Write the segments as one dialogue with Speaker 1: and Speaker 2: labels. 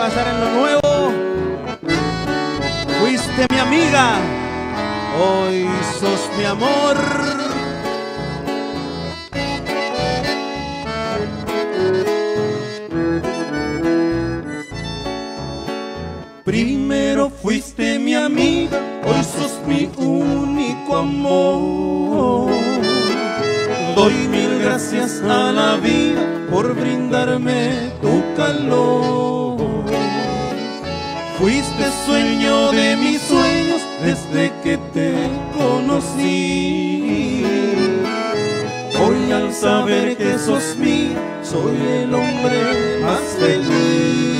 Speaker 1: pasar en lo nuevo. Fuiste mi amiga, hoy sos mi amor. Primero fuiste mi amiga, hoy sos mi único amor. Doy mil gracias a la vida por brindarme tu calor. Fuiste sueño de mis sueños desde que te conocí. Hoy al saber que sos mía, soy el hombre más feliz.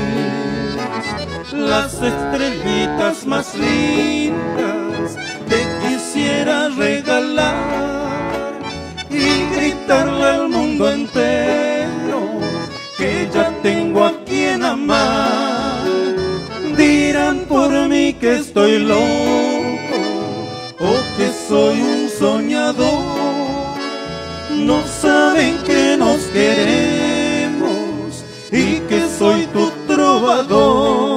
Speaker 1: Las estrellitas más lindas te quisiera regalar y gritarle al mundo entero que ya tengo a quien amar. Dirán por mí que estoy loco o que soy un soñador. No saben que nos queremos y que soy tu trovador.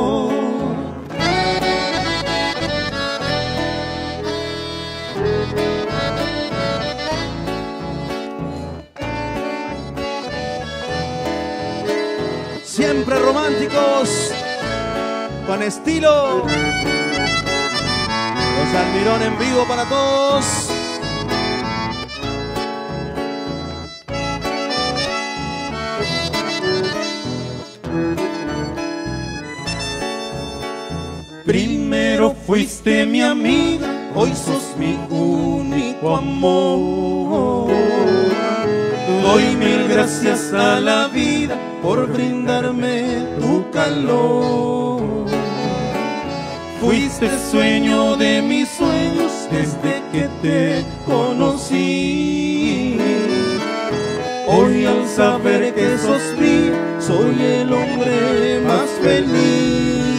Speaker 1: Siempre románticos, con estilo. Los Almirón en vivo para todos. Primero fuiste mi amiga, hoy sos mi único amor. Doy mil gracias a la vida por brindarme tu calor. Fuiste sueño de mis sueños desde que te conocí. Hoy al saber que sos mía, soy el hombre más feliz.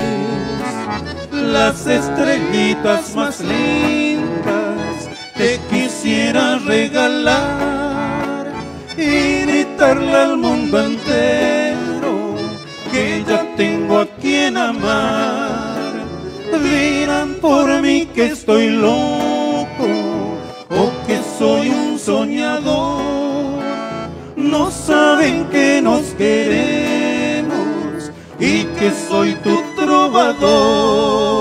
Speaker 1: Las estrellitas más lindas te quisiera regalar y gritarle al mundo entero que ya tengo a quien amar. Dirán por mí que estoy loco o que soy un soñador. No saben que nos queremos y que soy tu trovador.